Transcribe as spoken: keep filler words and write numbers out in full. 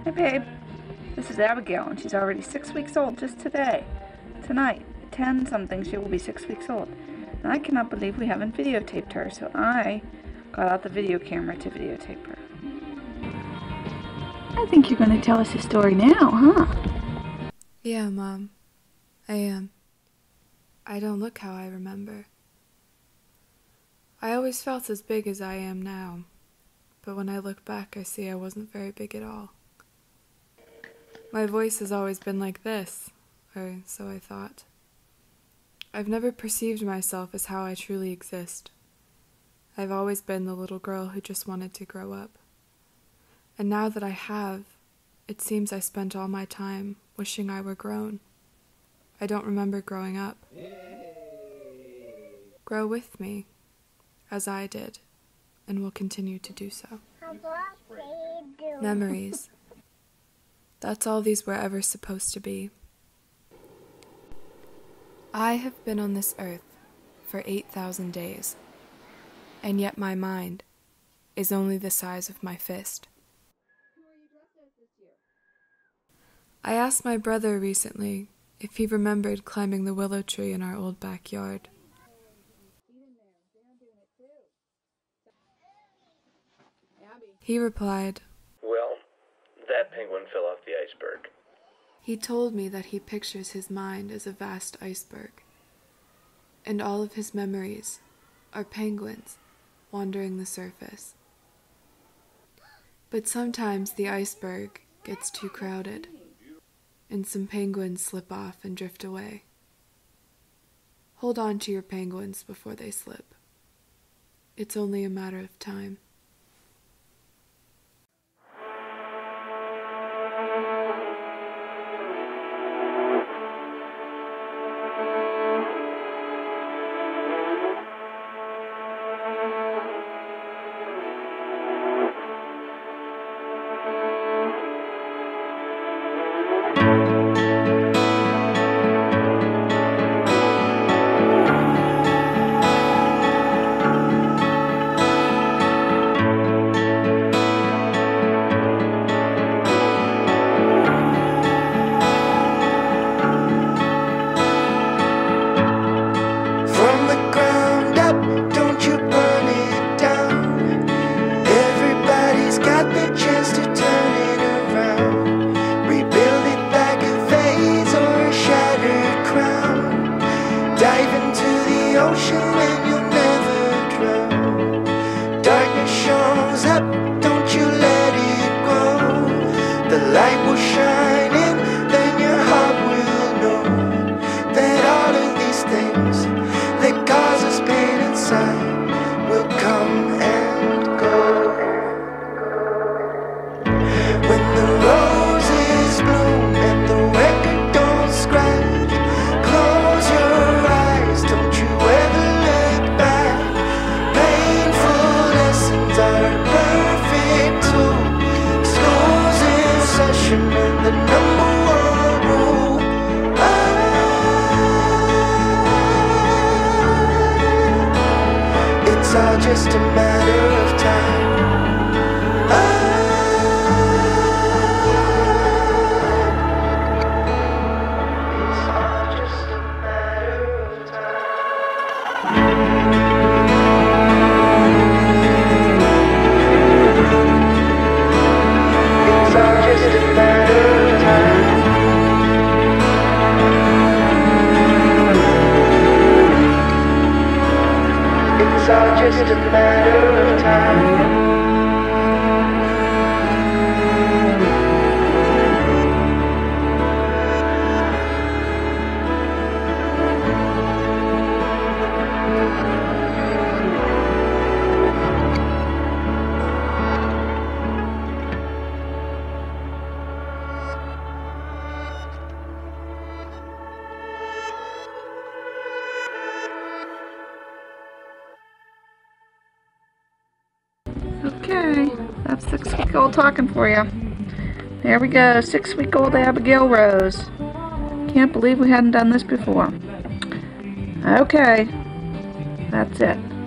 Hi, babe. This is Abigail, and she's already six weeks old just today. Tonight, at ten something, she will be six weeks old. And I cannot believe we haven't videotaped her, so I got out the video camera to videotape her. I think you're going to tell us a story now, huh? Yeah, Mom. I am. I don't look how I remember. I always felt as big as I am now, but when I look back, I see I wasn't very big at all. My voice has always been like this, or so I thought. I've never perceived myself as how I truly exist. I've always been the little girl who just wanted to grow up. And now that I have, it seems I spent all my time wishing I were grown. I don't remember growing up. Grow with me, as I did, and will continue to do so. Memories. That's all these were ever supposed to be. I have been on this earth for eight thousand days, and yet my mind is only the size of my fist. I asked my brother recently if he remembered climbing the willow tree in our old backyard. He replied, "Well, that penguin fell off the iceberg." He told me that he pictures his mind as a vast iceberg, and all of his memories are penguins wandering the surface. But sometimes the iceberg gets too crowded, and some penguins slip off and drift away. Hold on to your penguins before they slip. It's only a matter of time. Just a matter of time. It's all just a matter of time. It's all just a matter of time. It's all just a matter of time. Okay, that's six-week-old talking for you. There we go, six-week-old Abigail Rose. Can't believe we hadn't done this before. Okay, that's it.